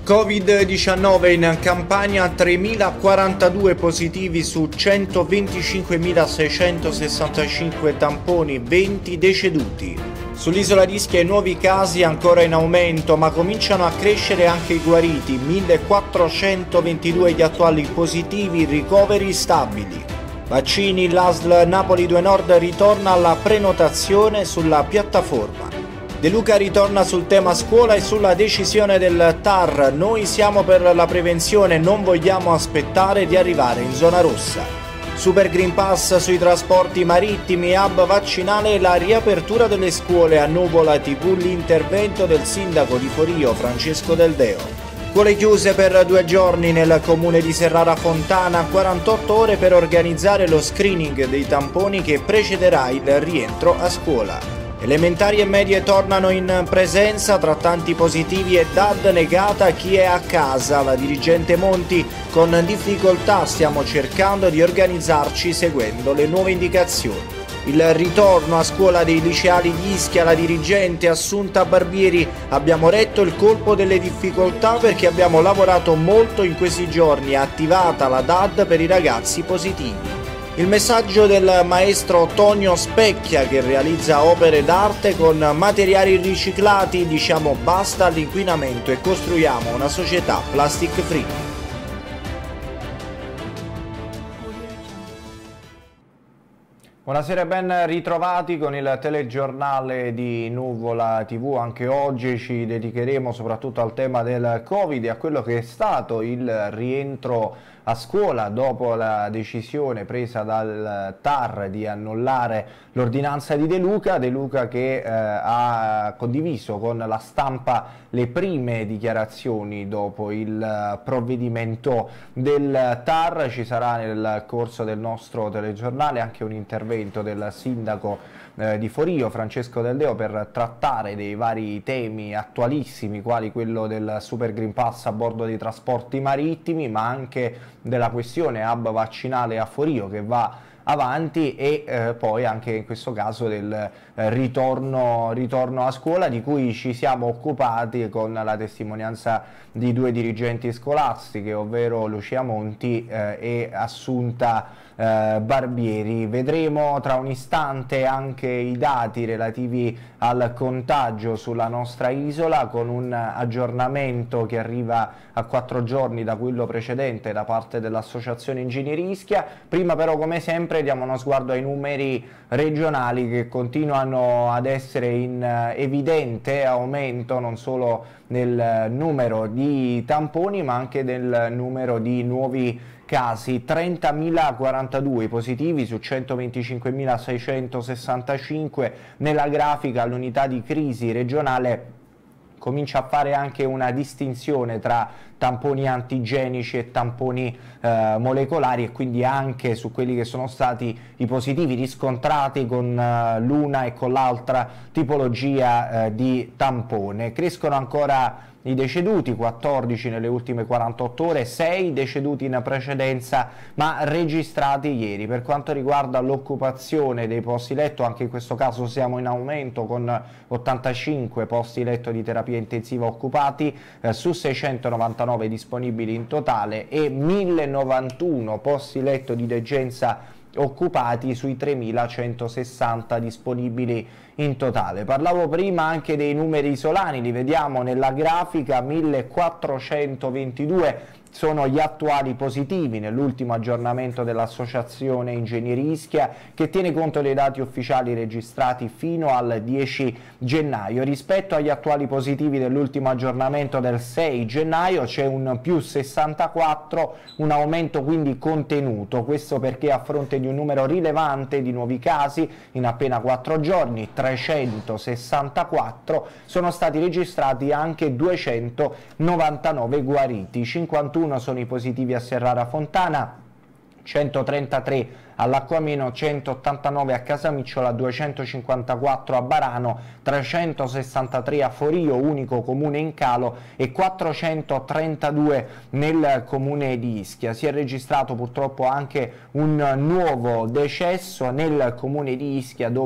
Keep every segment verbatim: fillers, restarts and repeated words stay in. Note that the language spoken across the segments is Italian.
Covid diciannove in Campania, tremilaquarantadue positivi su centoventicinquemilaseicentosessantacinque tamponi, venti deceduti. Sull'isola di Ischia i nuovi casi ancora in aumento, ma cominciano a crescere anche i guariti, millequattrocentoventidue gli attuali positivi, ricoveri stabili. Vaccini, l'A S L Napoli due Nord ritorna alla prenotazione sulla piattaforma. De Luca ritorna sul tema scuola e sulla decisione del T A R. Noi siamo per la prevenzione, non vogliamo aspettare di arrivare in zona rossa. Super Green Pass sui trasporti marittimi, hub vaccinale e la riapertura delle scuole. A Nuvola tivù l'intervento del sindaco di Forio, Francesco Del Deo. Scuole chiuse per due giorni nel comune di Serrara Fontana, quarantotto ore per organizzare lo screening dei tamponi che precederà il rientro a scuola. Elementari e medie tornano in presenza, tra tanti positivi e D A D negata a chi è a casa. La dirigente Monti: con difficoltà stiamo cercando di organizzarci seguendo le nuove indicazioni. Il ritorno a scuola dei liceali di Ischia, la dirigente Assunta Barbieri: abbiamo retto il colpo delle difficoltà perché abbiamo lavorato molto in questi giorni, attivata la D A D per i ragazzi positivi. Il messaggio del maestro Tonio Specchia, che realizza opere d'arte con materiali riciclati: diciamo basta all'inquinamento e costruiamo una società plastic free. Buonasera e ben ritrovati con il telegiornale di Nuvola tivù. Anche oggi ci dedicheremo soprattutto al tema del Covid e a quello che è stato il rientro a scuola dopo la decisione presa dal T A R di annullare l'ordinanza di De Luca. De Luca che eh, ha condiviso con la stampa le prime dichiarazioni dopo il provvedimento del T A R. Ci sarà nel corso del nostro telegiornale anche un intervento del sindaco eh, di Forio, Francesco Del Deo, per trattare dei vari temi attualissimi quali quello del Super Green Pass a bordo dei trasporti marittimi, ma anche della questione hub vaccinale a Forio che va avanti e eh, poi anche in questo caso del eh, ritorno, ritorno a scuola, di cui ci siamo occupati con la testimonianza di due dirigenti scolastiche, ovvero Lucia Monti eh, e Assunta eh, Barbieri. Vedremo tra un istante anche i dati relativi al contagio sulla nostra isola, con un aggiornamento che arriva a quattro giorni da quello precedente da parte dell'Associazione Ingegneri Ischia. Prima però, come sempre, diamo uno sguardo ai numeri regionali che continuano ad essere in evidente aumento, non solo nel numero di tamponi ma anche nel numero di nuovi casi. Trentamilaquarantadue positivi su centoventicinquemilaseicentosessantacinque. Nella grafica l'unità di crisi regionale comincia a fare anche una distinzione tra tamponi antigenici e tamponi eh, molecolari, e quindi anche su quelli che sono stati i positivi riscontrati con eh, l'una e con l'altra tipologia eh, di tampone. Crescono ancora i deceduti, quattordici nelle ultime quarantotto ore, sei deceduti in precedenza ma registrati ieri. Per quanto riguarda l'occupazione dei posti letto, anche in questo caso siamo in aumento con ottantacinque posti letto di terapia intensiva occupati eh, su seicentonovantanove disponibili in totale e mille novantuno posti letto di degenza occupati sui tremilacentosessanta disponibili in totale. Parlavo prima anche dei numeri isolani, li vediamo nella grafica: millequattrocentoventidue sono gli attuali positivi nell'ultimo aggiornamento dell'Associazione Ingegneri Ischia, che tiene conto dei dati ufficiali registrati fino al dieci gennaio. Rispetto agli attuali positivi dell'ultimo aggiornamento del sei gennaio c'è un più sessantaquattro, un aumento quindi contenuto. Questo perché, a fronte di un numero rilevante di nuovi casi in appena quattro giorni, trecentosessantaquattro, sono stati registrati anche duecentonovantanove guariti. cinquantuno sono i positivi a Serrara Fontana, centotrentatré all'Acquameno, centottantanove a Casamicciola, duecentocinquantaquattro a Barano, trecentosessantatré a Forio, unico comune in calo, e quattrocentotrentadue nel comune di Ischia. Si è registrato purtroppo anche un nuovo decesso nel comune di Ischia, dove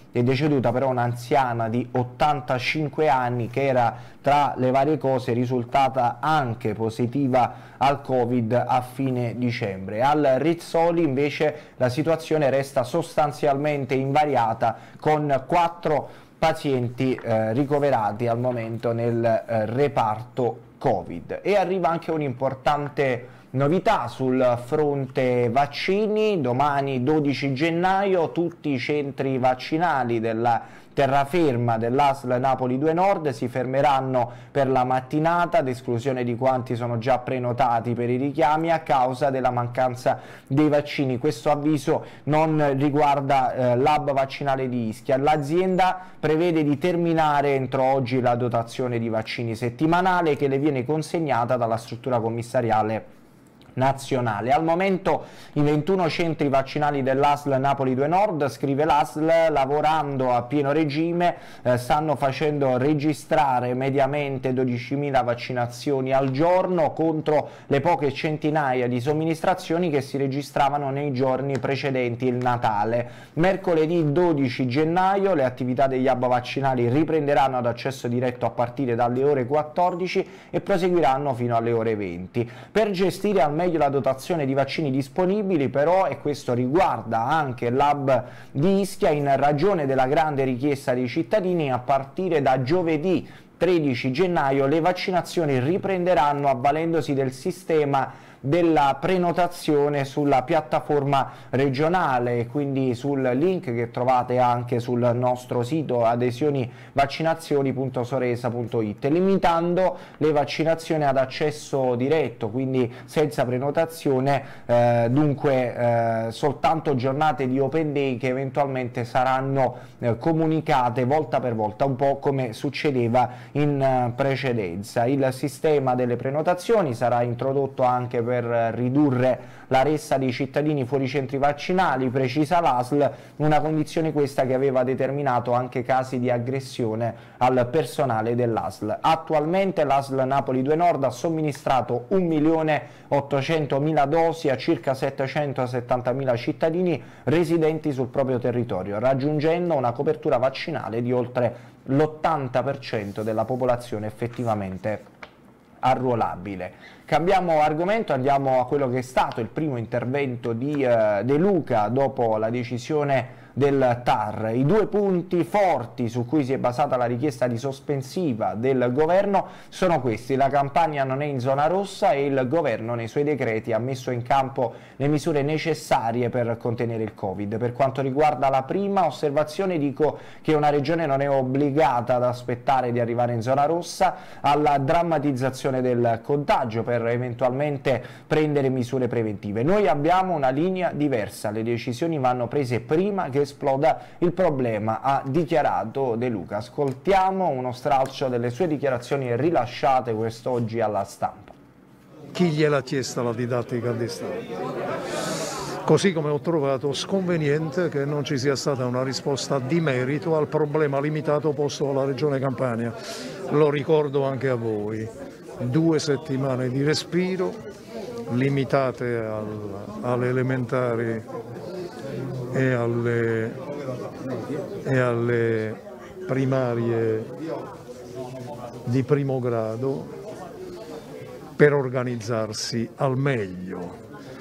è deceduta però un'anziana di ottantacinque anni che era, tra le varie cose, risultata anche positiva al Covid a fine dicembre. Al Rizzoli invece la situazione resta sostanzialmente invariata, con quattro pazienti eh, ricoverati al momento nel eh, reparto Covid. E arriva anche un'importante novità sul fronte vaccini. Domani dodici gennaio tutti i centri vaccinali della terraferma dell'A S L Napoli due Nord si fermeranno per la mattinata, ad esclusione di quanti sono già prenotati per i richiami a causa della mancanza dei vaccini. Questo avviso non riguarda eh, l'hub vaccinale di Ischia. L'azienda prevede di terminare entro oggi la dotazione di vaccini settimanale che le viene consegnata dalla struttura commissariale nazionale. Al momento i ventuno centri vaccinali dell'A S L Napoli due Nord, scrive l'A S L, lavorando a pieno regime, eh, stanno facendo registrare mediamente dodicimila vaccinazioni al giorno contro le poche centinaia di somministrazioni che si registravano nei giorni precedenti il Natale. Mercoledì dodici gennaio le attività degli hub vaccinali riprenderanno ad accesso diretto a partire dalle ore quattordici e proseguiranno fino alle ore venti. Per gestire al meglio la dotazione di vaccini disponibili però, e questo riguarda anche l'hub di Ischia, in ragione della grande richiesta dei cittadini, a partire da giovedì tredici gennaio le vaccinazioni riprenderanno avvalendosi del sistema della prenotazione sulla piattaforma regionale, quindi sul link che trovate anche sul nostro sito adesioni vaccinazioni punto soresa punto it, limitando le vaccinazioni ad accesso diretto, quindi senza prenotazione, eh, dunque eh, soltanto giornate di open day che eventualmente saranno eh, comunicate volta per volta, un po' come succedeva in eh, precedenza. Il sistema delle prenotazioni sarà introdotto anche per per ridurre la ressa dei cittadini fuori centri vaccinali, precisa l'A S L, una condizione questa che aveva determinato anche casi di aggressione al personale dell'A S L. Attualmente l'A S L Napoli due Nord ha somministrato un milione ottocentomila dosi a circa settecentosettantamila cittadini residenti sul proprio territorio, raggiungendo una copertura vaccinale di oltre l'ottanta per cento della popolazione effettivamente arruolabile. Cambiamo argomento, andiamo a quello che è stato il primo intervento di eh, De Luca dopo la decisione del T A R. I due punti forti su cui si è basata la richiesta di sospensiva del governo sono questi: la Campania non è in zona rossa e il governo nei suoi decreti ha messo in campo le misure necessarie per contenere il Covid. Per quanto riguarda la prima osservazione, dico che una regione non è obbligata ad aspettare di arrivare in zona rossa alla drammatizzazione del contagio per eventualmente prendere misure preventive. Noi abbiamo una linea diversa, le decisioni vanno prese prima che esploda il problema, ha dichiarato De Luca. Ascoltiamo uno stralcio delle sue dichiarazioni rilasciate quest'oggi alla Stampa. Chi gliel'ha chiesta la didattica a distanza? Così come ho trovato sconveniente che non ci sia stata una risposta di merito al problema limitato posto alla Regione Campania. Lo ricordo anche a voi. Due settimane di respiro limitate al, alle elementari e alle, e alle primarie di primo grado per organizzarsi al meglio.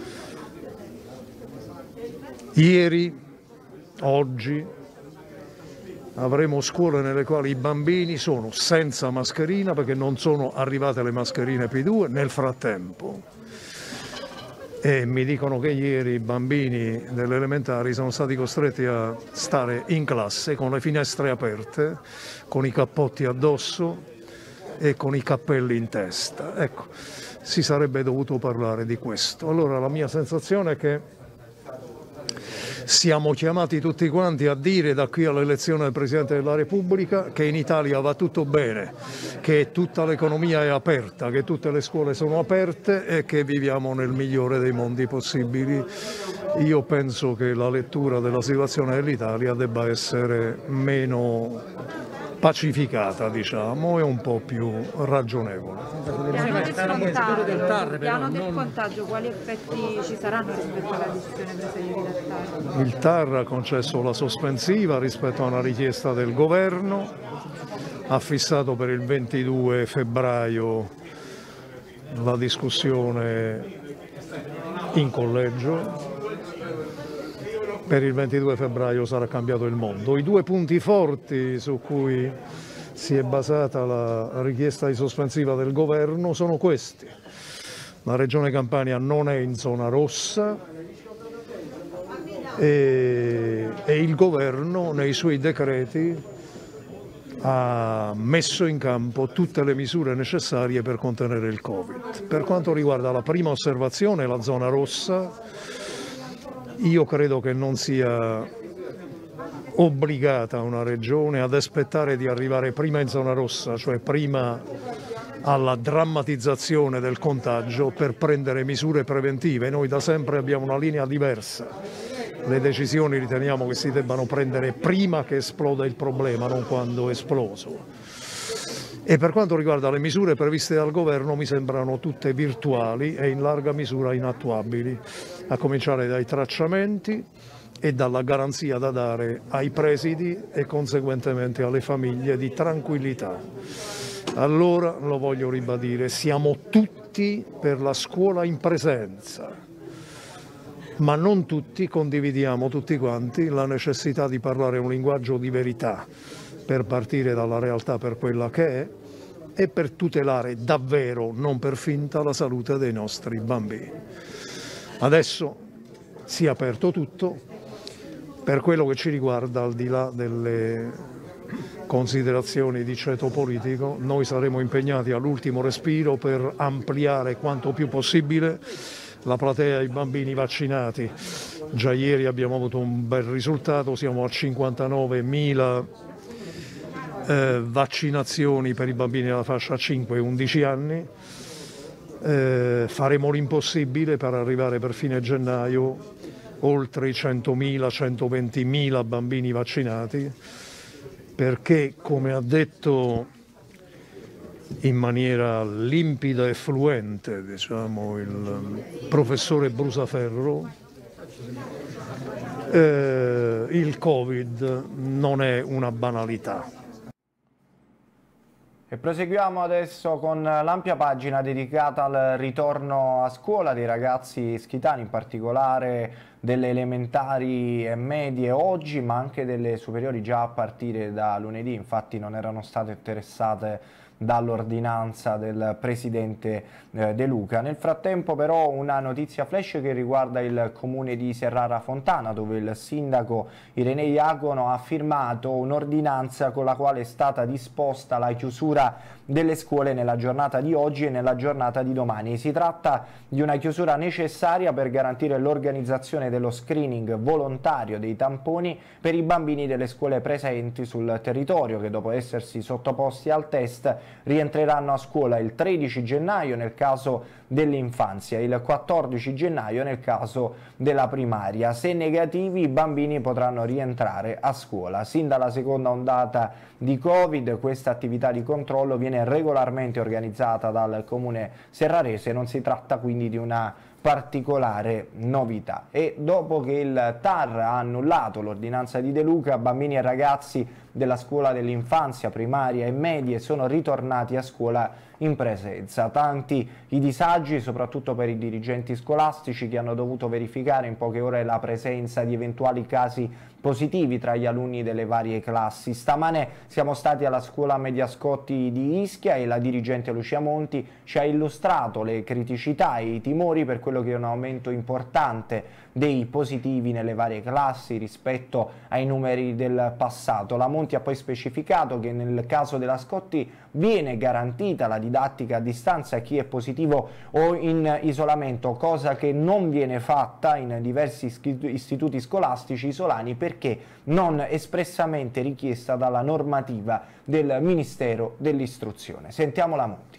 Ieri, oggi, avremo scuole nelle quali i bambini sono senza mascherina perché non sono arrivate le mascherine P due nel frattempo. E mi dicono che ieri i bambini delle elementari sono stati costretti a stare in classe con le finestre aperte, con i cappotti addosso e con i cappelli in testa. Ecco, si sarebbe dovuto parlare di questo. Allora la mia sensazione è che siamo chiamati tutti quanti a dire da qui all'elezione del Presidente della Repubblica che in Italia va tutto bene, che tutta l'economia è aperta, che tutte le scuole sono aperte e che viviamo nel migliore dei mondi possibili. Io penso che la lettura della situazione dell'Italia debba essere meno pacificata, diciamo, e un po' più ragionevole. Piano del contagio, piano del contagio, quali effetti ci saranno rispetto alla decisione presa ieri dal T A R? Il T A R ha concesso la sospensiva rispetto a una richiesta del governo, ha fissato per il ventidue febbraio la discussione in collegio. Per il ventidue febbraio sarà cambiato il mondo. I due punti forti su cui si è basata la richiesta di sospensiva del governo sono questi. La Regione Campania non è in zona rossa e, e il governo nei suoi decreti ha messo in campo tutte le misure necessarie per contenere il Covid. Per quanto riguarda la prima osservazione, la zona rossa, io credo che non sia obbligata una regione ad aspettare di arrivare prima in zona rossa, cioè prima alla drammatizzazione del contagio, per prendere misure preventive. Noi da sempre abbiamo una linea diversa. Le decisioni riteniamo che si debbano prendere prima che esploda il problema, non quando è esploso. E per quanto riguarda le misure previste dal governo, mi sembrano tutte virtuali e in larga misura inattuabili, a cominciare dai tracciamenti e dalla garanzia da dare ai presidi e conseguentemente alle famiglie di tranquillità. Allora, lo voglio ribadire, siamo tutti per la scuola in presenza, ma non tutti condividiamo, tutti quanti, la necessità di parlare un linguaggio di verità per partire dalla realtà per quella che è e per tutelare davvero, non per finta, la salute dei nostri bambini. Adesso si è aperto tutto. Per quello che ci riguarda, al di là delle considerazioni di ceto politico, noi saremo impegnati all'ultimo respiro per ampliare quanto più possibile la platea dei bambini vaccinati. Già ieri abbiamo avuto un bel risultato, siamo a cinquantanovemila eh, vaccinazioni per i bambini della fascia cinque undici anni. Eh, faremo l'impossibile per arrivare per fine gennaio oltre i centomila centoventimila bambini vaccinati, perché, come ha detto in maniera limpida e fluente, diciamo, il professore Brusaferro, eh, il Covid non è una banalità. E proseguiamo adesso con l'ampia pagina dedicata al ritorno a scuola dei ragazzi ischitani, in particolare delle elementari e medie oggi, ma anche delle superiori già a partire da lunedì. Infatti non erano state interessate dall'ordinanza del presidente eh, De Luca. Nel frattempo però una notizia flash che riguarda il comune di Serrara Fontana, dove il sindaco Irene Iacono ha firmato un'ordinanza con la quale è stata disposta la chiusura delle scuole nella giornata di oggi e nella giornata di domani. Si tratta di una chiusura necessaria per garantire l'organizzazione dello screening volontario dei tamponi per i bambini delle scuole presenti sul territorio, che dopo essersi sottoposti al test rientreranno a scuola il tredici gennaio nel caso dell'infanzia, il quattordici gennaio nel caso della primaria. Se negativi, i bambini potranno rientrare a scuola. Sin dalla seconda ondata di Covid questa attività di controllo viene regolarmente organizzata dal comune serrarese, non si tratta quindi di una particolare novità. E dopo che il T A R ha annullato l'ordinanza di De Luca, bambini e ragazzi della scuola dell'infanzia, primaria e medie sono ritornati a scuola in presenza. Tanti i disagi, soprattutto per i dirigenti scolastici, che hanno dovuto verificare in poche ore la presenza di eventuali casi positivi tra gli alunni delle varie classi. Stamane siamo stati alla scuola Mediascotti di Ischia e la dirigente Lucia Monti ci ha illustrato le criticità e i timori per quello che è un aumento importante dei positivi nelle varie classi rispetto ai numeri del passato. La Monti ha poi specificato che nel caso della Scotti viene garantita la didattica a distanza a chi è positivo o in isolamento, cosa che non viene fatta in diversi istituti scolastici isolani perché non espressamente richiesta dalla normativa del Ministero dell'Istruzione. Sentiamo la Monti.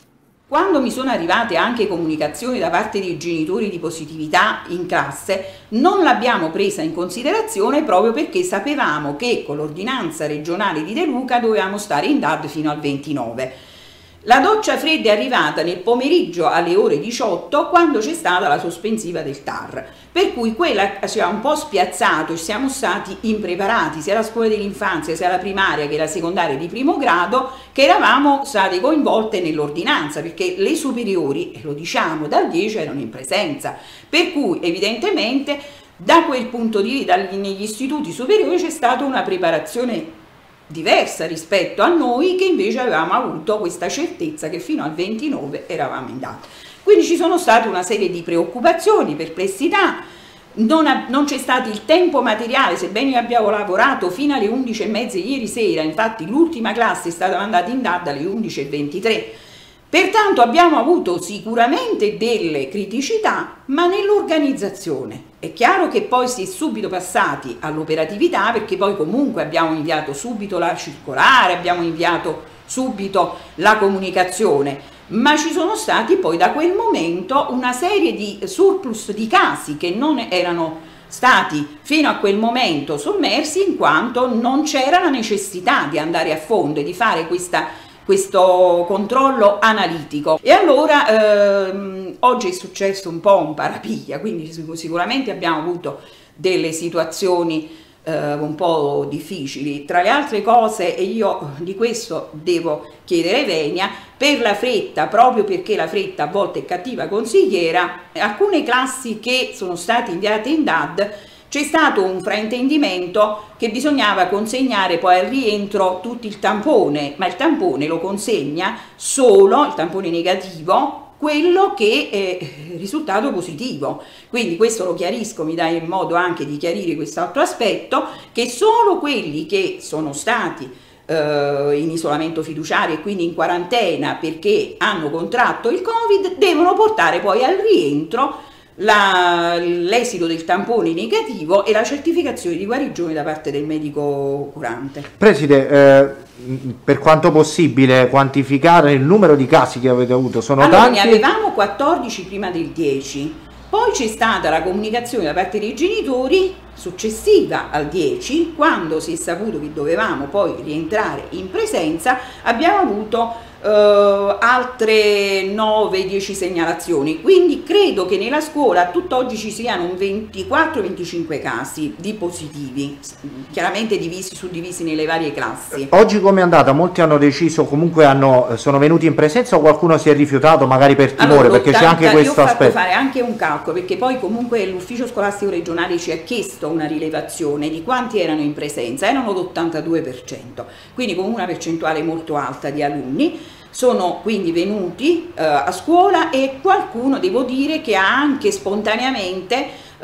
Quando mi sono arrivate anche comunicazioni da parte dei genitori di positività in classe, non l'abbiamo presa in considerazione proprio perché sapevamo che con l'ordinanza regionale di De Luca dovevamo stare in D A D fino al ventinove. La doccia fredda è arrivata nel pomeriggio alle ore diciotto quando c'è stata la sospensiva del T A R, per cui quella ci ha un po' spiazzato e siamo stati impreparati sia la scuola dell'infanzia sia la primaria che la secondaria di primo grado, che eravamo state coinvolte nell'ordinanza, perché le superiori, e lo diciamo, dal dieci erano in presenza, per cui evidentemente da quel punto di vista negli istituti superiori c'è stata una preparazione diversa rispetto a noi che invece avevamo avuto questa certezza che fino al ventinove eravamo in D A D. Quindi ci sono state una serie di preoccupazioni, perplessità, non, non c'è stato il tempo materiale, sebbene abbiamo lavorato fino alle undici e mezza ieri sera, infatti l'ultima classe è stata mandata in D A D alle undici e ventitré. Pertanto abbiamo avuto sicuramente delle criticità, ma nell'organizzazione. È chiaro che poi si è subito passati all'operatività, perché poi comunque abbiamo inviato subito la circolare, abbiamo inviato subito la comunicazione, ma ci sono stati poi da quel momento una serie di surplus di casi che non erano stati fino a quel momento sommersi, in quanto non c'era la necessità di andare a fondo e di fare questa questo controllo analitico. E allora ehm, oggi è successo un po' un parapiglia, quindi sicuramente abbiamo avuto delle situazioni eh, un po' difficili. Tra le altre cose, e io di questo devo chiedere venia, per la fretta, proprio perché la fretta a volte è cattiva consigliera, alcune classi che sono state inviate in D A D c'è stato un fraintendimento che bisognava consegnare poi al rientro tutto il tampone, ma il tampone lo consegna solo, il tampone negativo, quello che è risultato positivo. Quindi questo lo chiarisco, mi dà il modo anche di chiarire quest'altro aspetto, che solo quelli che sono stati eh, in isolamento fiduciario e quindi in quarantena perché hanno contratto il Covid devono portare poi al rientro l'esito del tampone negativo e la certificazione di guarigione da parte del medico curante. Preside, eh, per quanto possibile quantificare il numero di casi che avete avuto? Sono allora, tanti? Ne avevamo quattordici prima del dieci, poi c'è stata la comunicazione da parte dei genitori successiva al dieci, quando si è saputo che dovevamo poi rientrare in presenza, abbiamo avuto Uh, altre nove dieci segnalazioni, quindi credo che nella scuola a tutt'oggi ci siano un ventiquattro venticinque casi di positivi, chiaramente divisi, suddivisi nelle varie classi. Oggi come è andata? Molti hanno deciso, comunque hanno, sono venuti in presenza o qualcuno si è rifiutato magari per timore? Allora, perché c'è anche questo aspetto. Io ho fatto fare anche un calcolo, perché poi comunque l'ufficio scolastico regionale ci ha chiesto una rilevazione di quanti erano in presenza, erano l'ottantadue per cento, quindi con una percentuale molto alta di alunni. Sono quindi venuti eh, a scuola e qualcuno, devo dire, che ha anche spontaneamente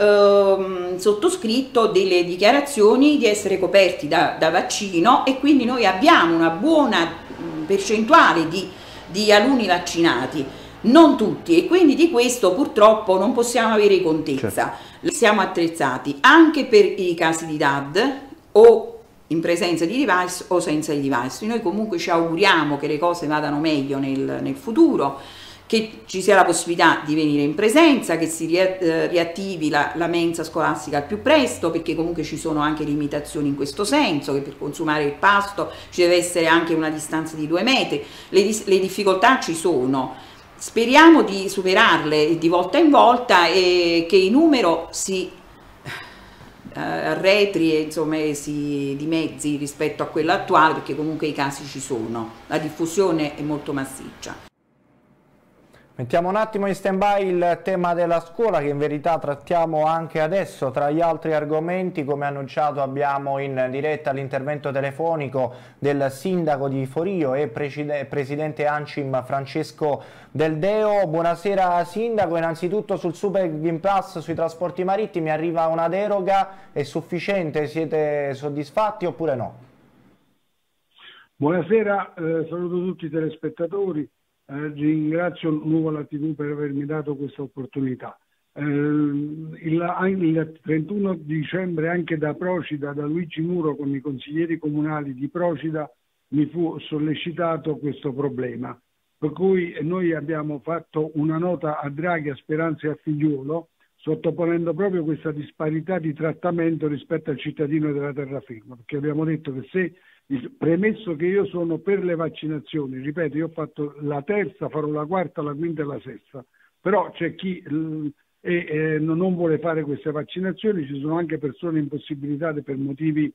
eh, sottoscritto delle dichiarazioni di essere coperti da, da vaccino, e quindi noi abbiamo una buona percentuale di, di alunni vaccinati, non tutti, e quindi di questo purtroppo non possiamo avere contezza. Certo. Siamo attrezzati anche per i casi di D A D o in presenza di device o senza i device. Noi comunque ci auguriamo che le cose vadano meglio nel, nel futuro, che ci sia la possibilità di venire in presenza, che si riattivi la, la mensa scolastica al più presto, perché comunque ci sono anche limitazioni in questo senso, che per consumare il pasto ci deve essere anche una distanza di due metri. Le, le difficoltà ci sono, speriamo di superarle di volta in volta e che il numero si arretri e insomma si dimezzi rispetto a quello attuale, perché comunque i casi ci sono, la diffusione è molto massiccia. Mettiamo un attimo in stand-by il tema della scuola, che in verità trattiamo anche adesso. Tra gli altri argomenti, come annunciato, abbiamo in diretta l'intervento telefonico del sindaco di Forio e presidente ANCIM Francesco Del Deo. Buonasera sindaco, innanzitutto sul Super Green Pass sui trasporti marittimi arriva una deroga, è sufficiente? Siete soddisfatti oppure no? Buonasera, eh, saluto tutti i telespettatori. Eh, ringrazio Nuvola tivù per avermi dato questa opportunità. Eh, il, il trentuno dicembre anche da Procida, da Luigi Muro, con i consiglieri comunali di Procida, mi fu sollecitato questo problema. per cui noi abbiamo fatto una nota a Draghi, a Speranza e a Figliuolo, sottoponendo proprio questa disparità di trattamento rispetto al cittadino della terraferma, perché abbiamo detto che se, premesso che io sono per le vaccinazioni, ripeto, io ho fatto la terza, farò la quarta, la quinta e la sesta, però c'è chi eh, eh, non vuole fare queste vaccinazioni, ci sono anche persone impossibilitate per motivi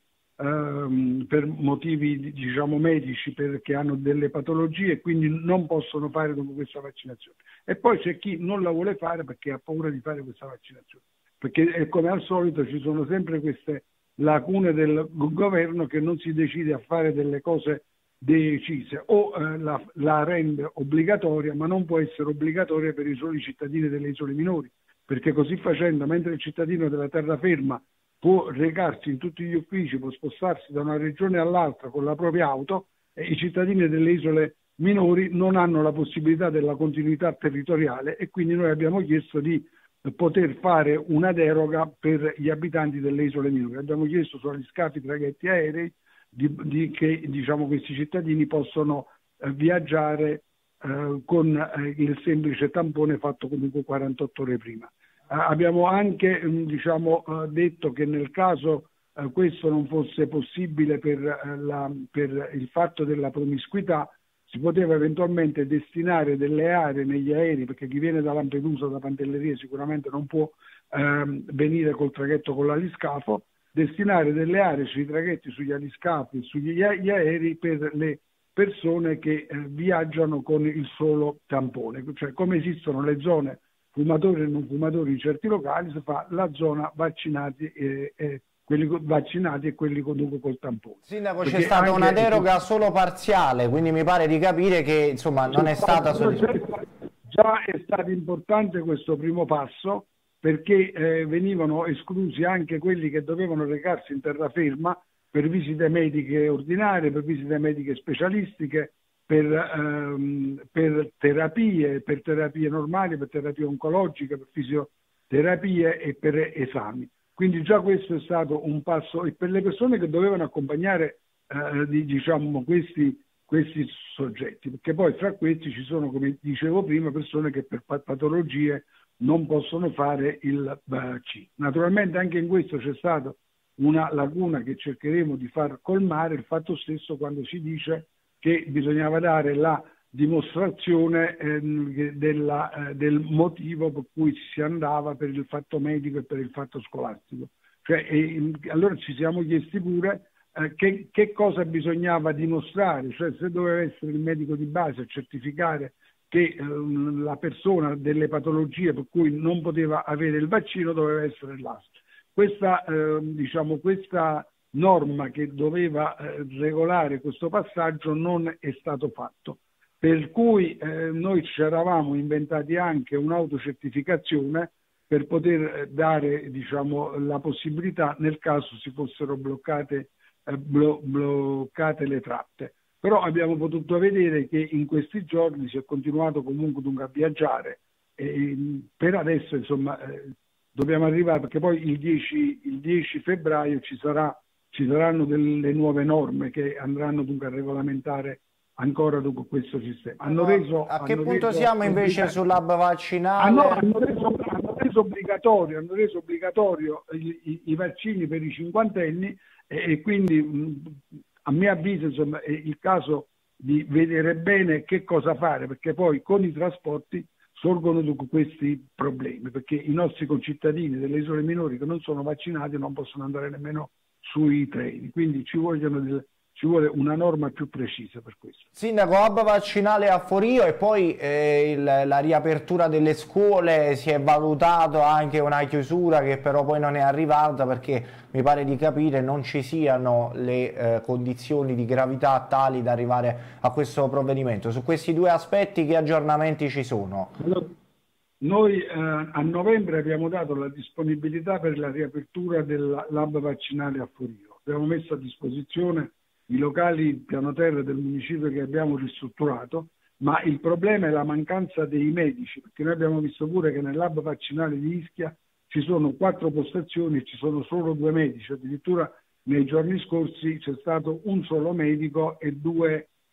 ehm, per motivi diciamo medici, perché hanno delle patologie e quindi non possono fare dopo questa vaccinazione. E poi c'è chi non la vuole fare perché ha paura di fare questa vaccinazione, perché è come al solito ci sono sempre queste lacune del governo che non si decide a fare delle cose decise, o eh, la, la rende obbligatoria, ma non può essere obbligatoria per i soli cittadini delle isole minori, perché così facendo, mentre il cittadino della terraferma può recarsi in tutti gli uffici, può spostarsi da una regione all'altra con la propria auto, e i cittadini delle isole minori non hanno la possibilità della continuità territoriale, e quindi noi abbiamo chiesto di poter fare una deroga per gli abitanti delle isole minori. Abbiamo chiesto sugli scafi, traghetti aerei di, di, che diciamo, questi cittadini possono eh, viaggiare eh, con eh, il semplice tampone fatto comunque quarantotto ore prima. Eh, abbiamo anche mh, diciamo, eh, detto che nel caso eh, questo non fosse possibile per, eh, la, per il fatto della promiscuità, si poteva eventualmente destinare delle aree negli aerei, perché chi viene da Lampedusa, da Pantelleria sicuramente non può ehm, venire col traghetto con l'aliscafo, destinare delle aree sui traghetti, sugli aliscafi e sugli aerei per le persone che eh, viaggiano con il solo tampone. Cioè, come esistono le zone fumatori e non fumatori in certi locali, si fa la zona vaccinati e, e quelli vaccinati e quelli comunque col tampone. Sindaco, c'è stata una deroga solo parziale, quindi mi pare di capire che insomma non è stata soddisfatta. Già è stato importante questo primo passo, perché eh, venivano esclusi anche quelli che dovevano recarsi in terraferma per visite mediche ordinarie, per visite mediche specialistiche, per, ehm, per terapie, per terapie normali, per terapie oncologiche, per fisioterapie e per esami. Quindi già questo è stato un passo, e per le persone che dovevano accompagnare eh, di, diciamo, questi, questi soggetti, perché poi fra questi ci sono, come dicevo prima, persone che per patologie non possono fare il vaccino. Naturalmente anche in questo c'è stata una lacuna che cercheremo di far colmare, il fatto stesso quando si dice che bisognava dare la dimostrazione eh, della, eh, del motivo per cui si andava per il fatto medico e per il fatto scolastico. Cioè, e, allora ci siamo chiesti pure eh, che, che cosa bisognava dimostrare, cioè se doveva essere il medico di base a certificare che eh, la persona ha delle patologie per cui non poteva avere il vaccino, doveva essere l'A S L. Questa, eh, diciamo, questa norma che doveva eh, regolare questo passaggio non è stato fatto. Per cui eh, noi ci eravamo inventati anche un'autocertificazione per poter dare diciamo, la possibilità nel caso si fossero bloccate, eh, blo- bloccate le tratte. Però abbiamo potuto vedere che in questi giorni si è continuato comunque dunque a viaggiare e per adesso insomma eh, dobbiamo arrivare, perché poi il dieci, il dieci febbraio ci, sarà, ci saranno delle nuove norme che andranno dunque a regolamentare ancora dopo questo sistema. Hanno reso, a che hanno punto reso siamo invece sull'hub vaccinale? Hanno, hanno, reso, hanno reso obbligatorio, hanno reso obbligatorio i, i, i vaccini per i cinquantenni e, e quindi mh, a mio avviso insomma, è il caso di vedere bene che cosa fare, perché poi con i trasporti sorgono questi problemi, perché i nostri concittadini delle isole minori che non sono vaccinati non possono andare nemmeno sui treni, quindi ci vogliono delle Ci vuole una norma più precisa per questo. Sindaco, hub vaccinale a Forio e poi eh, il, la riapertura delle scuole, si è valutato anche una chiusura che però poi non è arrivata perché mi pare di capire non ci siano le eh, condizioni di gravità tali da arrivare a questo provvedimento. Su questi due aspetti che aggiornamenti ci sono? Allora, noi eh, a novembre abbiamo dato la disponibilità per la riapertura dell'hub vaccinale a Forio. Abbiamo messo a disposizione i locali piano terra del municipio che abbiamo ristrutturato, ma il problema è la mancanza dei medici, perché noi abbiamo visto pure che nell'hub vaccinale di Ischia ci sono quattro postazioni e ci sono solo due medici, addirittura nei giorni scorsi c'è stato un solo medico e due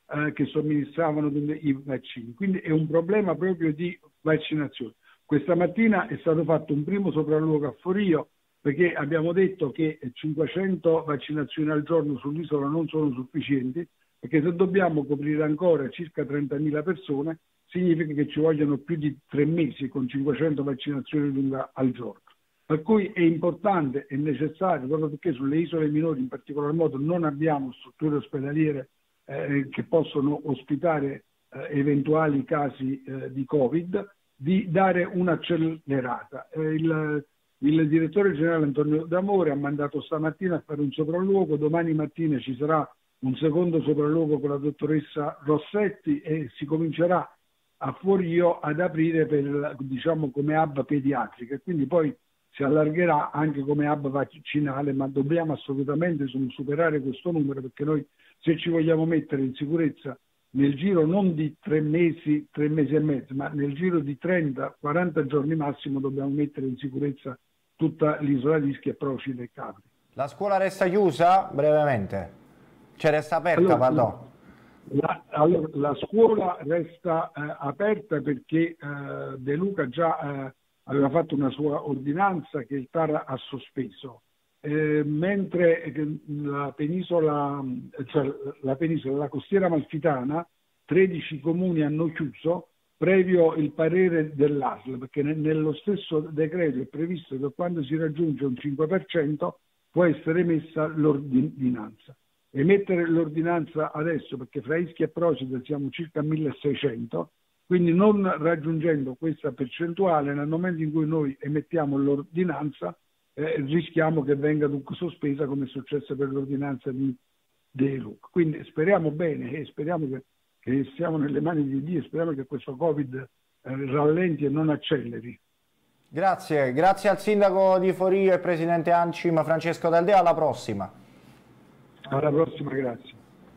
eh, che somministravano i vaccini. Quindi è un problema proprio di vaccinazione. Questa mattina è stato fatto un primo sopralluogo a Forio, perché abbiamo detto che cinquecento vaccinazioni al giorno sull'isola non sono sufficienti, perché se dobbiamo coprire ancora circa trentamila persone, significa che ci vogliono più di tre mesi con cinquecento vaccinazioni al giorno. Per cui è importante e necessario, proprio perché sulle isole minori in particolar modo non abbiamo strutture ospedaliere eh, che possono ospitare eh, eventuali casi eh, di Covid, di dare un'accelerata. Eh, il, il direttore generale Antonio D'Amore ha mandato stamattina a fare un sopralluogo, domani mattina ci sarà un secondo sopralluogo con la dottoressa Rossetti e si comincerà a Forio ad aprire per, diciamo, come hub pediatrica, e quindi poi si allargherà anche come hub vaccinale, ma dobbiamo assolutamente superare questo numero, perché noi, se ci vogliamo mettere in sicurezza nel giro non di tre mesi, tre mesi e mezzo, ma nel giro di trenta quaranta giorni massimo, dobbiamo mettere in sicurezza tutta l'isola di Ischia, Procida e Capri. La scuola resta chiusa? Brevemente. Cioè resta aperta, allora, pardon. La, allora, la scuola resta eh, aperta perché eh, De Luca già eh, aveva fatto una sua ordinanza che il T A R ha sospeso. Eh, mentre la penisola, cioè la penisola, la costiera amalfitana, tredici comuni hanno chiuso previo il parere dell'A S L, perché ne, nello stesso decreto è previsto che quando si raggiunge un cinque per cento può essere emessa l'ordinanza. Emettere l'ordinanza adesso, perché fra Ischia e Procida siamo circa milleseicento, quindi non raggiungendo questa percentuale, nel momento in cui noi emettiamo l'ordinanza, Eh, rischiamo che venga dunque sospesa, come è successo per l'ordinanza di De Luca. Quindi speriamo bene e speriamo che, che siamo nelle mani di Dio, speriamo che questo Covid eh, rallenti e non acceleri. Grazie, grazie al sindaco di Forio e presidente ANCIM Francesco Daldea, alla prossima. Alla prossima, grazie.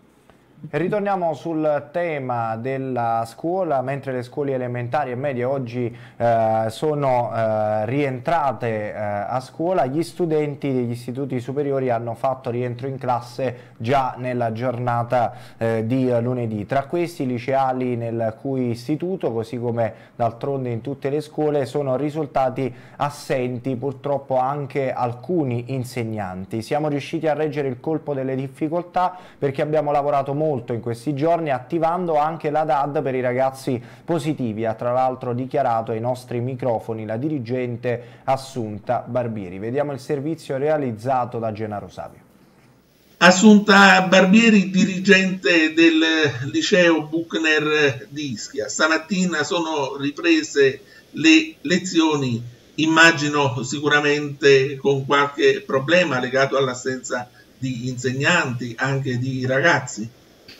E ritorniamo sul tema della scuola. Mentre le scuole elementari e medie oggi eh, sono eh, rientrate eh, a scuola, gli studenti degli istituti superiori hanno fatto rientro in classe già nella giornata eh, di lunedì. Tra questi i liceali nel cui istituto, così come d'altronde in tutte le scuole, sono risultati assenti purtroppo anche alcuni insegnanti. Siamo riusciti a reggere il colpo delle difficoltà perché abbiamo lavorato molto molto in questi giorni, attivando anche la D A D per i ragazzi positivi, ha tra l'altro dichiarato ai nostri microfoni la dirigente Assunta Barbieri. Vediamo il servizio realizzato da Gennaro Savio. Assunta Barbieri, dirigente del liceo Buchner di Ischia. Stamattina sono riprese le lezioni, immagino sicuramente con qualche problema legato all'assenza di insegnanti, anche di ragazzi.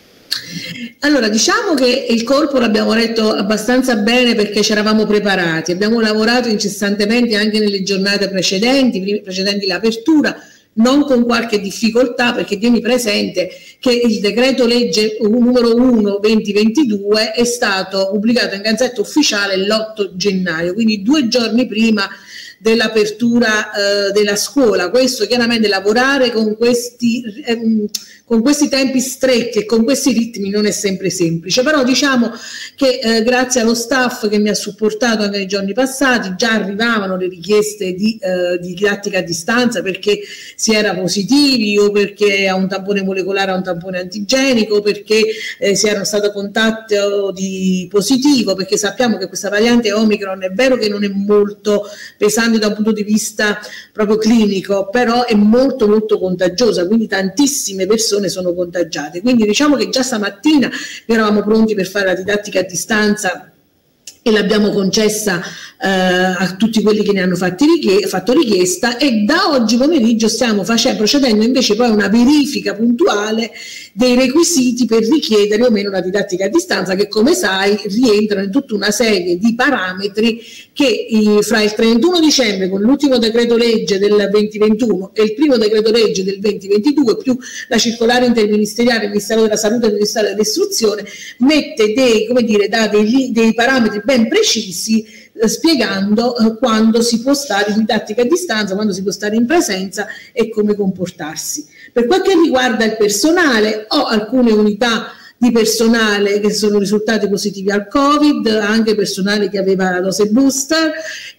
Allora, diciamo che il colpo l'abbiamo retto abbastanza bene perché ci eravamo preparati, abbiamo lavorato incessantemente anche nelle giornate precedenti, precedenti l'apertura, non con qualche difficoltà, perché tieni presente che il decreto legge numero uno duemilaventidue è stato pubblicato in Gazzetta Ufficiale l'otto gennaio, quindi due giorni prima dell'apertura eh, della scuola. Questo chiaramente, lavorare con questi, ehm, con questi tempi stretti e con questi ritmi non è sempre semplice, però diciamo che eh, grazie allo staff che mi ha supportato anche nei giorni passati già arrivavano le richieste di, eh, di didattica a distanza, perché si era positivi o perché a un tampone molecolare, a un tampone antigenico, o perché eh, si era stato contatto di positivo, perché sappiamo che questa variante Omicron è vero che non è molto pesante da un punto di vista proprio clinico, però è molto molto contagiosa, quindi tantissime persone sono contagiate. Quindi diciamo che già stamattina eravamo pronti per fare la didattica a distanza e l'abbiamo concessa eh, a tutti quelli che ne hanno fatti richie- fatto richiesta, e da oggi pomeriggio stiamo facendo, procedendo invece poi a una verifica puntuale dei requisiti per richiedere o meno la didattica a distanza, che come sai rientrano in tutta una serie di parametri che eh, fra il trentuno dicembre, con l'ultimo decreto legge del duemilaventuno e il primo decreto legge del duemilaventidue, più la circolare interministeriale del Ministero della Salute e del Ministero dell'Istruzione, mette dei, come dire, da dei, dei parametri ben precisi, eh, spiegando eh, quando si può stare in didattica a distanza, quando si può stare in presenza e come comportarsi. Per quel che riguarda il personale, ho alcune unità di personale che sono risultati positivi al Covid, anche personale che aveva la dose booster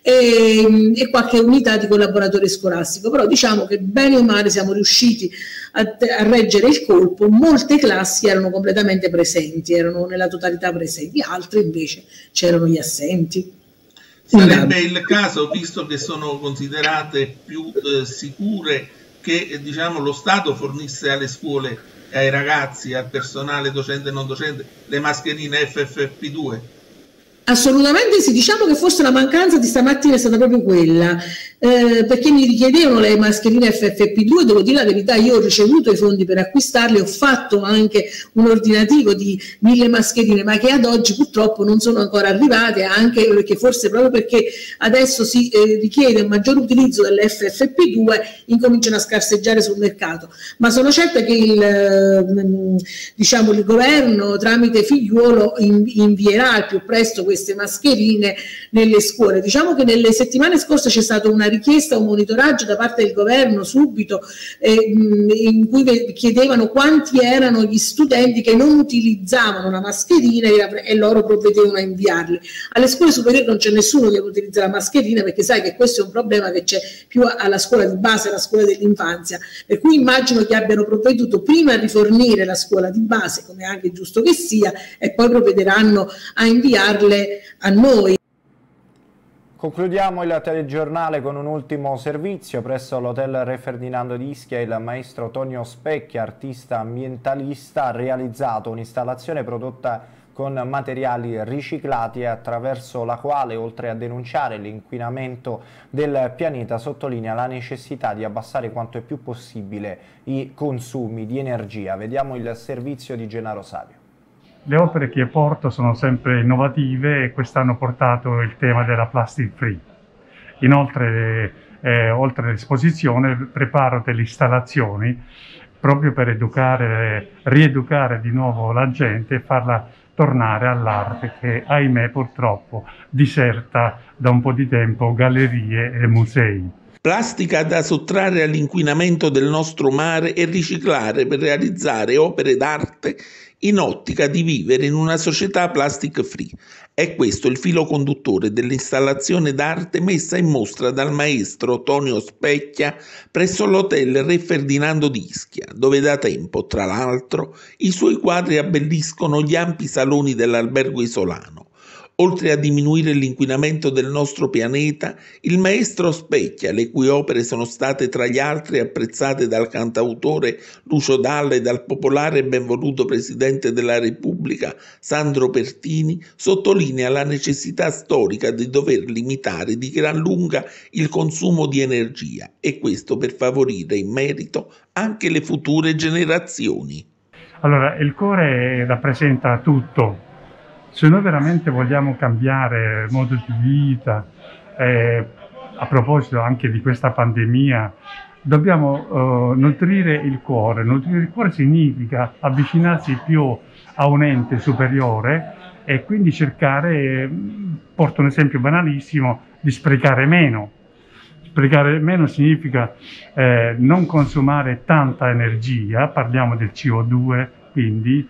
e, e qualche unità di collaboratore scolastico, però diciamo che bene o male siamo riusciti a, a reggere il colpo. Molte classi erano completamente presenti, erano nella totalità presenti, altre invece c'erano gli assenti. Sarebbe il caso, visto che sono considerate più eh, sicure, che eh, diciamo, lo Stato fornisse alle scuole, ai ragazzi, al personale docente e non docente, le mascherine F F P due? Assolutamente sì, diciamo che forse la mancanza di stamattina è stata proprio quella, eh, perché mi richiedevano le mascherine F F P due, devo dire la verità, io ho ricevuto i fondi per acquistarle, ho fatto anche un ordinativo di mille mascherine, ma che ad oggi purtroppo non sono ancora arrivate, anche perché forse proprio perché adesso si eh, richiede un maggior utilizzo delle F F P due, incominciano a scarseggiare sul mercato, ma sono certa che il, eh, diciamo, il governo tramite Figliuolo invierà al più presto queste mascherine nelle scuole. Diciamo che nelle settimane scorse c'è stata una richiesta, un monitoraggio da parte del governo subito eh, in cui chiedevano quanti erano gli studenti che non utilizzavano la mascherina e loro provvedevano a inviarli. Alle scuole superiori non c'è nessuno che utilizza la mascherina, perché sai che questo è un problema che c'è più alla scuola di base, alla scuola dell'infanzia, per cui immagino che abbiano provveduto prima a rifornire la scuola di base, come è anche giusto che sia, e poi provvederanno a inviarle a noi. Concludiamo il telegiornale con un ultimo servizio. Presso l'hotel Re Ferdinando di Ischia il maestro Tonio Specchia, artista ambientalista, ha realizzato un'installazione prodotta con materiali riciclati, attraverso la quale, oltre a denunciare l'inquinamento del pianeta, sottolinea la necessità di abbassare quanto è più possibile i consumi di energia. Vediamo il servizio di Gennaro Savio. Le opere che porto sono sempre innovative e quest'anno ho portato il tema della plastic free. Inoltre, eh, oltre all'esposizione, preparo delle installazioni proprio per educare, rieducare di nuovo la gente e farla tornare all'arte che, ahimè, purtroppo diserta da un po' di tempo gallerie e musei. Plastica da sottrarre all'inquinamento del nostro mare e riciclare per realizzare opere d'arte in ottica di vivere in una società plastic free. È questo il filo conduttore dell'installazione d'arte messa in mostra dal maestro Tonio Specchia presso l'hotel Re Ferdinando di Ischia, dove da tempo, tra l'altro, i suoi quadri abbelliscono gli ampi saloni dell'albergo isolano. Oltre a diminuire l'inquinamento del nostro pianeta, il maestro Specchia, le cui opere sono state tra gli altri apprezzate dal cantautore Lucio Dalla e dal popolare e benvoluto Presidente della Repubblica Sandro Pertini, sottolinea la necessità storica di dover limitare di gran lunga il consumo di energia, e questo per favorire in merito anche le future generazioni. Allora, il cuore rappresenta tutto. Se noi veramente vogliamo cambiare il modo di vita, eh, a proposito anche di questa pandemia, dobbiamo eh, nutrire il cuore. Nutrire il cuore significa avvicinarsi più a un ente superiore e quindi cercare, porto un esempio banalissimo, di sprecare meno. Sprecare meno significa eh, non consumare tanta energia, parliamo del C O due, quindi,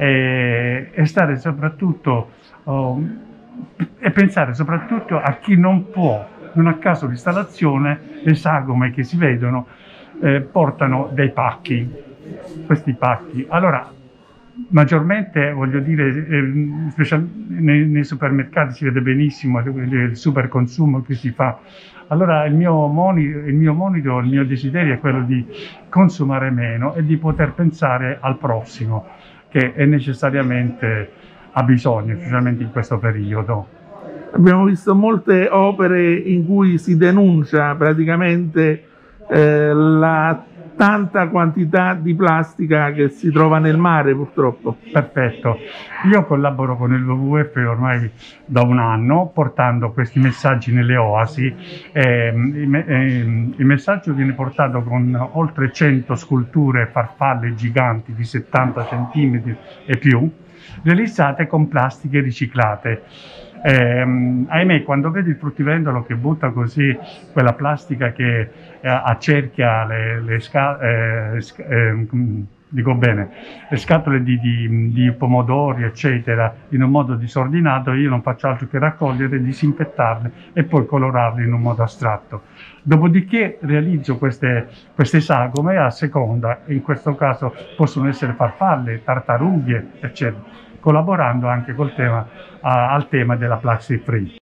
e, e stare soprattutto oh, e pensare soprattutto a chi non può. Non a caso l'installazione, le sagome che si vedono eh, portano dei pacchi, questi pacchi. Allora, maggiormente, voglio dire, eh, specialmente nei, nei supermercati si vede benissimo il, il super consumo che si fa. Allora il mio, monito, il mio monito, il mio desiderio è quello di consumare meno e di poter pensare al prossimo, che è necessariamente ha bisogno, specialmente in questo periodo. Abbiamo visto molte opere in cui si denuncia praticamente eh, la tanta quantità di plastica che si trova nel mare, purtroppo. Perfetto. Io collaboro con il W W F ormai da un anno, portando questi messaggi nelle oasi. Eh, il, eh, il messaggio viene portato con oltre cento sculture farfalle giganti di settanta centimetri e più, realizzate con plastiche riciclate. Eh, ahimè, quando vedi il fruttivendolo che butta così quella plastica che eh, accerchia le, le, sca eh, eh, dico bene, le scatole di, di, di pomodori eccetera in un modo disordinato, io non faccio altro che raccogliere, disinfettarle e poi colorarle in un modo astratto. Dopodiché realizzo queste, queste sagome a seconda, in questo caso possono essere farfalle, tartarughe eccetera, collaborando anche col tema, a, al tema della plastic free.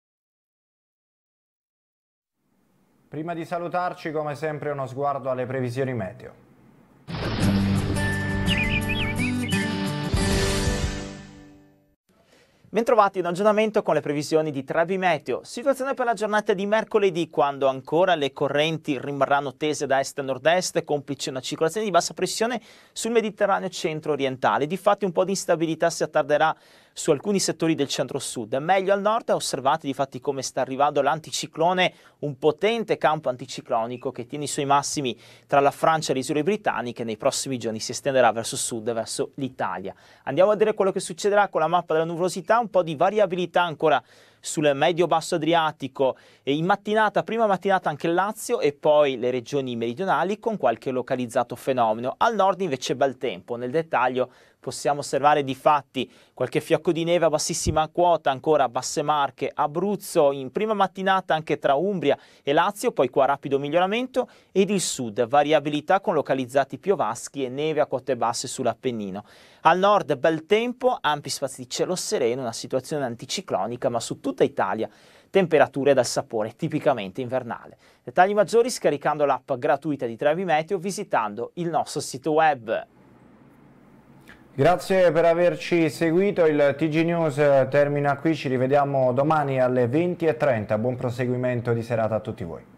Prima di salutarci, come sempre, uno sguardo alle previsioni meteo. Bentrovati, un aggiornamento con le previsioni di Trevi Meteo. Situazione per la giornata di mercoledì, quando ancora le correnti rimarranno tese da est a nord-est, complice una circolazione di bassa pressione sul Mediterraneo centro-orientale. Difatti un po' di instabilità si attarderà su alcuni settori del centro-sud. Meglio al nord, osservate difatti come sta arrivando l'anticiclone, un potente campo anticiclonico che tiene i suoi massimi tra la Francia e le isole britanniche. Nei prossimi giorni si estenderà verso sud, verso l'Italia. Andiamo a vedere quello che succederà con la mappa della nuvolosità, un po' di variabilità ancora sul medio-basso Adriatico e in mattinata, prima mattinata anche il Lazio e poi le regioni meridionali con qualche localizzato fenomeno. Al nord invece bel tempo, nel dettaglio possiamo osservare di fatti qualche fiocco di neve a bassissima quota ancora a Basse Marche, Abruzzo, in prima mattinata anche tra Umbria e Lazio, poi qua rapido miglioramento, ed il sud, variabilità con localizzati piovaschi e neve a quote basse sull'Appennino. Al nord bel tempo, ampi spazi di cielo sereno, una situazione anticiclonica, ma su tutta Italia temperature dal sapore tipicamente invernale. Dettagli maggiori scaricando l'app gratuita di Trevi Meteo, visitando il nostro sito web. Grazie per averci seguito, il T G News termina qui, ci rivediamo domani alle venti e trenta, buon proseguimento di serata a tutti voi.